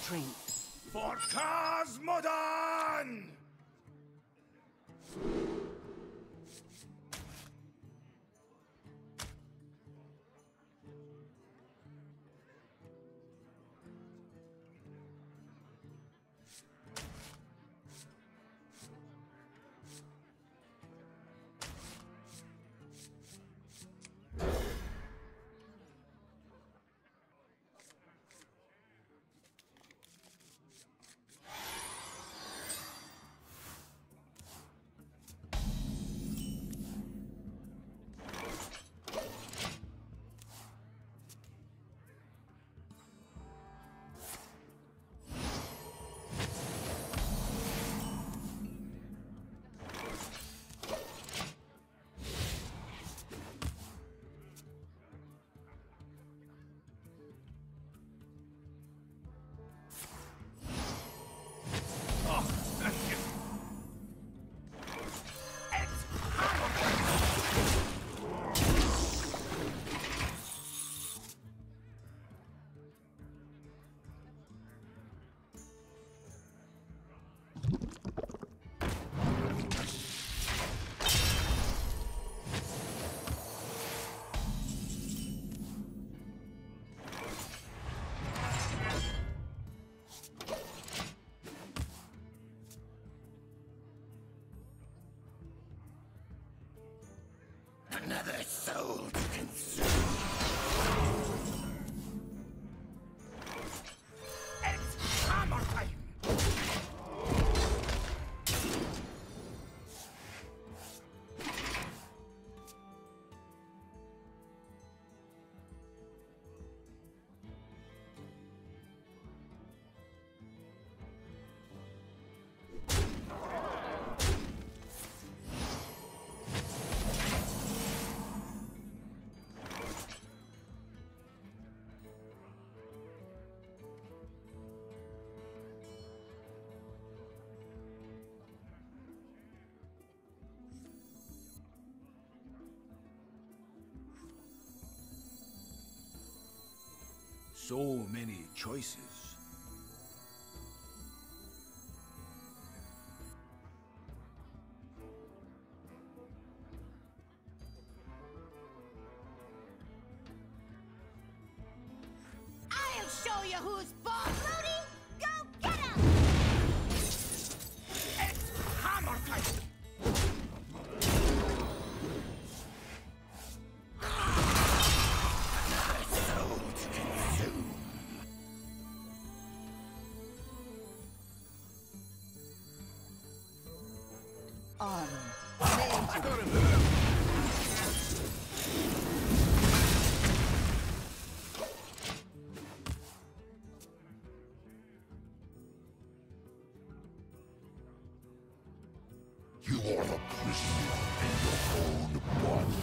strength. For Cosmodan! Another soul to consume. It's hammer time! So many choices. I'll show you who's boss! Rudy, go get him! It's hammer time! You are a prisoner in your own body.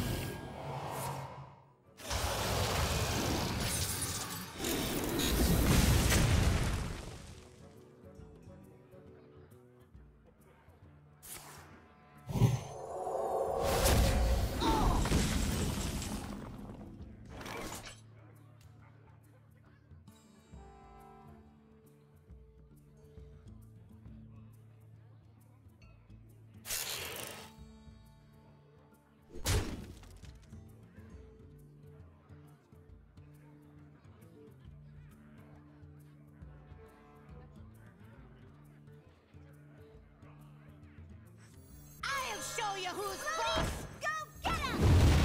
I'll show you who's boss! Go get him!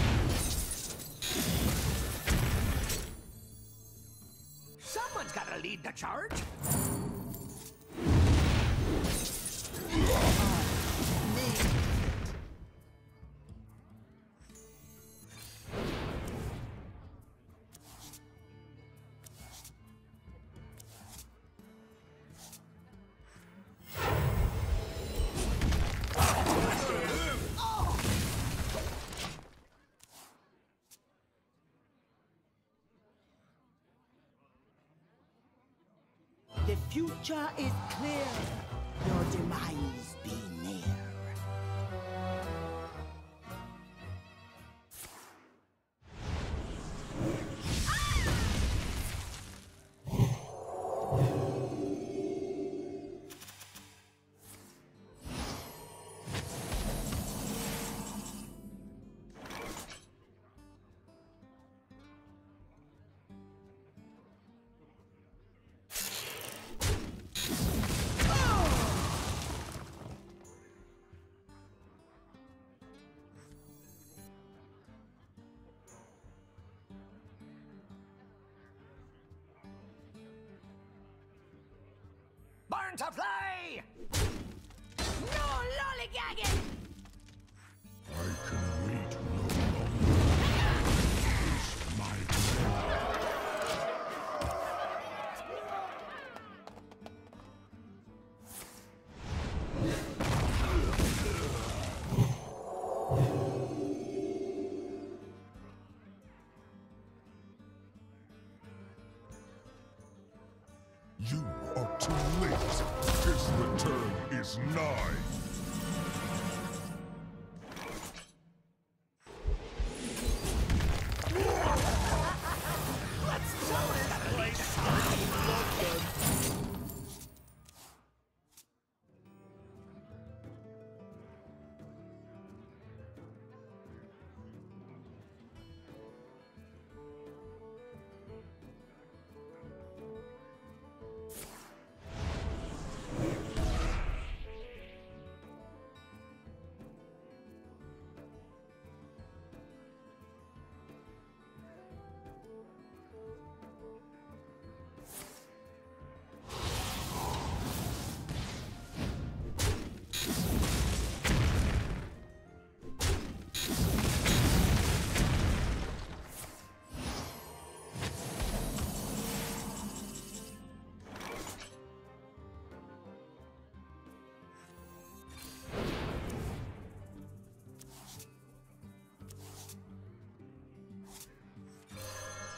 Someone's gotta lead the charge. The future is clear. Your demise be near. Burn to fly! No lollygagging! I can wait no longer. It's my plan. You are too late. His return is nigh.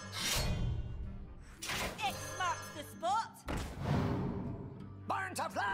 X marks the spot. Burn to fly!